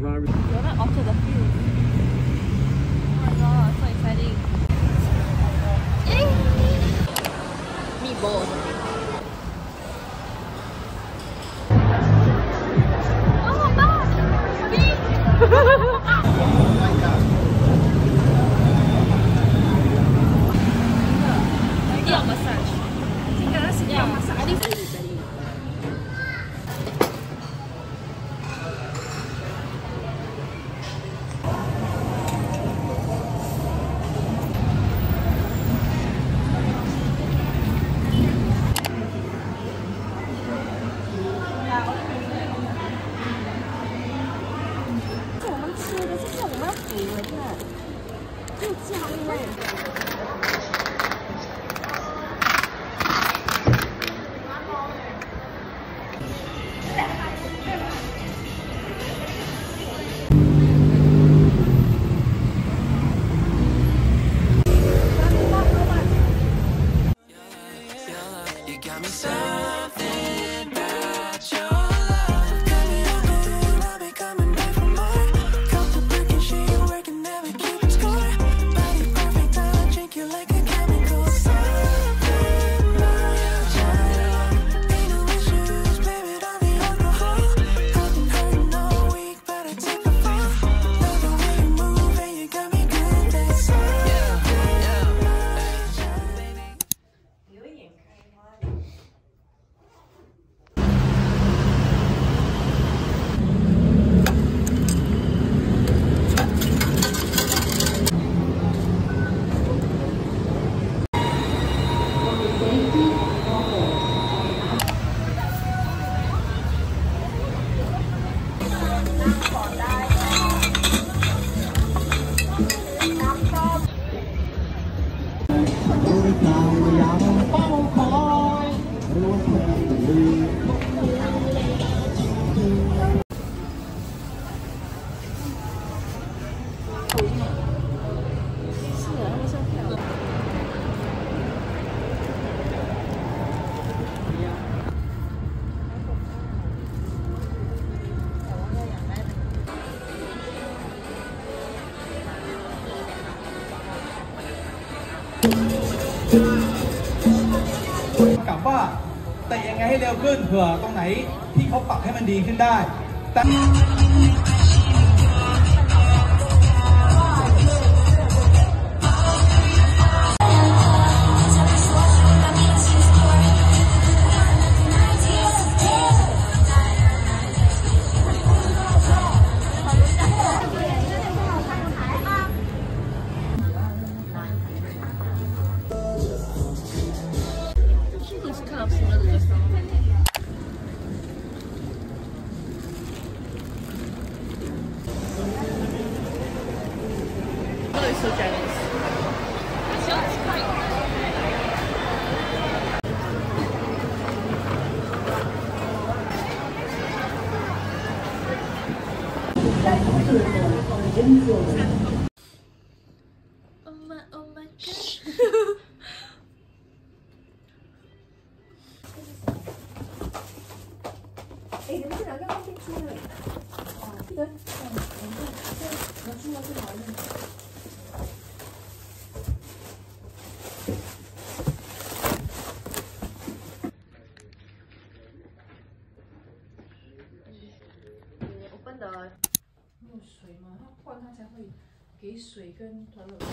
driving. You're not off to the field. Oh my god, so exciting. Meatball or something. Oh, Bob! Big! Ear massage. Yeah, massage. I think it's belly. กับว่าแต่ยังไงให้เร็วขึ้นเผื่อตรงไหนที่เขาปรับให้มันดีขึ้นได้แต่ So jealous. That's quite oh my gosh. 哎，你们这两个要先出的。啊，这个，我出了最好用。 open the 没有水嘛，它换它才会给水跟团乐。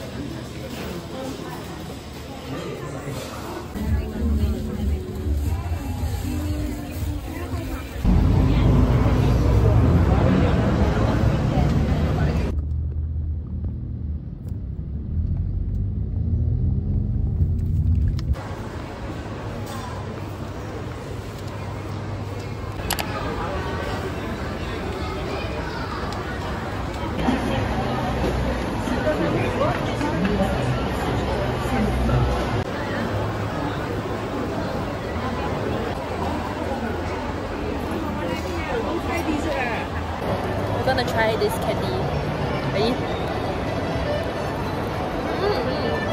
We're gonna try this candy.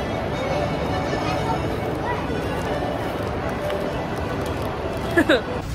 Ready?